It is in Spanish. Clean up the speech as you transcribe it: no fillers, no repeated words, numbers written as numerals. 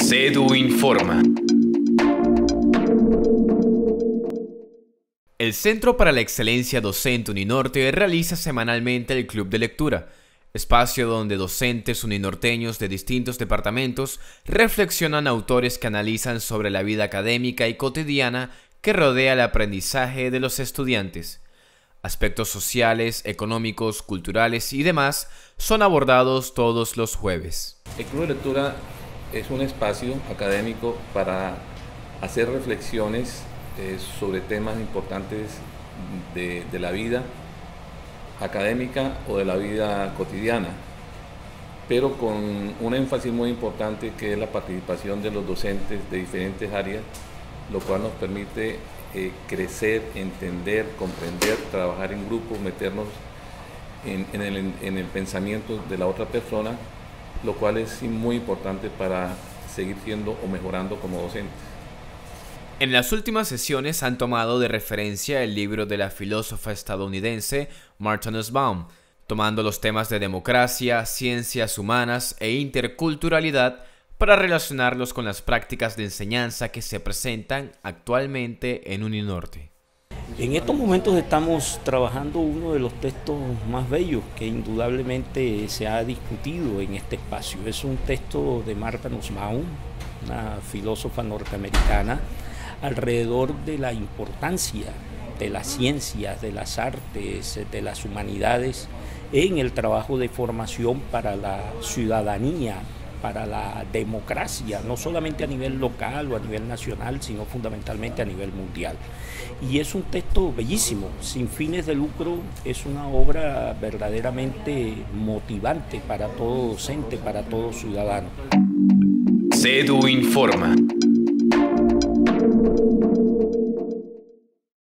CEDU informa. El Centro para la Excelencia Docente Uninorte realiza semanalmente el Club de Lectura, espacio donde docentes uninorteños de distintos departamentos reflexionan autores que analizan sobre la vida académica y cotidiana que rodea el aprendizaje de los estudiantes. Aspectos sociales, económicos, culturales y demás son abordados todos los jueves. El Club de Lectura es un espacio académico para hacer reflexiones sobre temas importantes de la vida académica o de la vida cotidiana, pero con un énfasis muy importante que es la participación de los docentes de diferentes áreas, lo cual nos permite crecer, entender, comprender, trabajar en grupo, meternos en el pensamiento de la otra persona, lo cual es muy importante para seguir siendo o mejorando como docentes. En las últimas sesiones han tomado de referencia el libro de la filósofa estadounidense Martha Nussbaum, tomando los temas de democracia, ciencias humanas e interculturalidad para relacionarlos con las prácticas de enseñanza que se presentan actualmente en Uninorte. En estos momentos estamos trabajando uno de los textos más bellos que indudablemente se ha discutido en este espacio. Es un texto de Martha Nussbaum, una filósofa norteamericana, alrededor de la importancia de las ciencias, de las artes, de las humanidades en el trabajo de formación para la ciudadanía, para la democracia, no solamente a nivel local o a nivel nacional, sino fundamentalmente a nivel mundial. Y es un texto bellísimo, sin fines de lucro, es una obra verdaderamente motivante para todo docente, para todo ciudadano. CEDU informa.